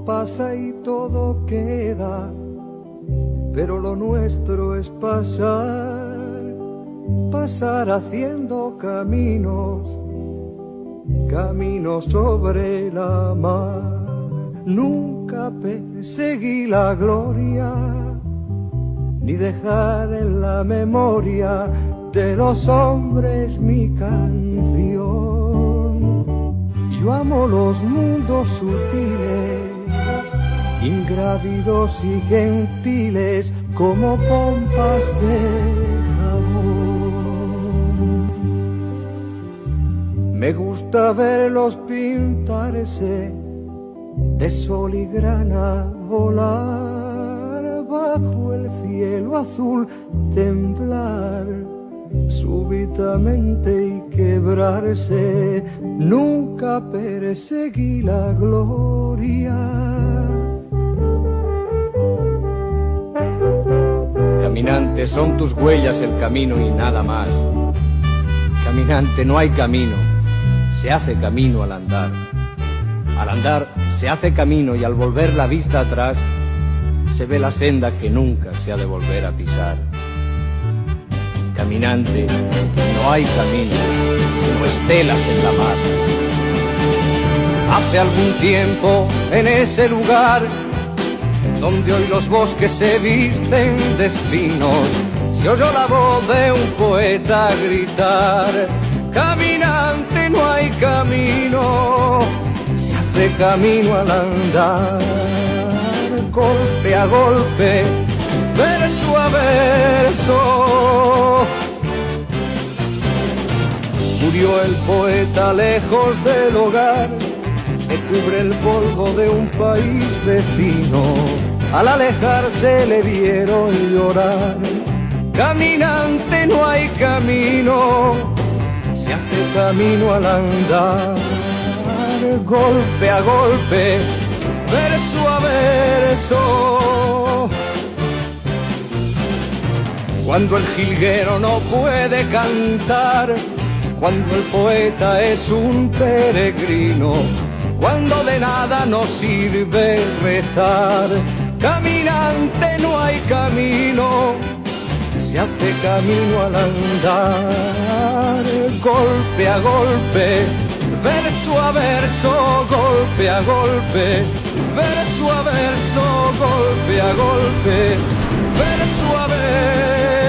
Todo pasa y todo queda, pero lo nuestro es pasar, pasar haciendo caminos, caminos sobre la mar. Nunca perseguí la gloria, ni dejar en la memoria de los hombres mi canción. Yo amo los mundos sutiles, ingrávidos y gentiles, como pompas de jabón. Me gusta verlos pintarse de sol y grana, volar bajo el cielo azul, temblar súbitamente y quebrarse. Nunca perseguí la gloria. Caminante, son tus huellas el camino y nada más. Caminante, no hay camino, se hace camino al andar. Al andar se hace camino y al volver la vista atrás se ve la senda que nunca se ha de volver a pisar. Caminante, no hay camino, sino estelas en la mar. Hace algún tiempo en ese lugar donde hoy los bosques se visten de espinos, se oyó la voz de un poeta gritar: caminante, no hay camino, se hace camino al andar. Golpe a golpe, verso a verso, murió el poeta lejos del hogar que cubre el polvo de un país vecino. Al alejarse le vieron llorar. Caminante, no hay camino, se hace camino al andar. Golpe a golpe, verso a verso. Cuando el jilguero no puede cantar, cuando el poeta es un peregrino, cuando de nada nos sirve rezar. Caminante, no hay camino, se hace camino al andar. Golpe a golpe, verso a verso, golpe a golpe, verso a verso, golpe a golpe, verso a verso.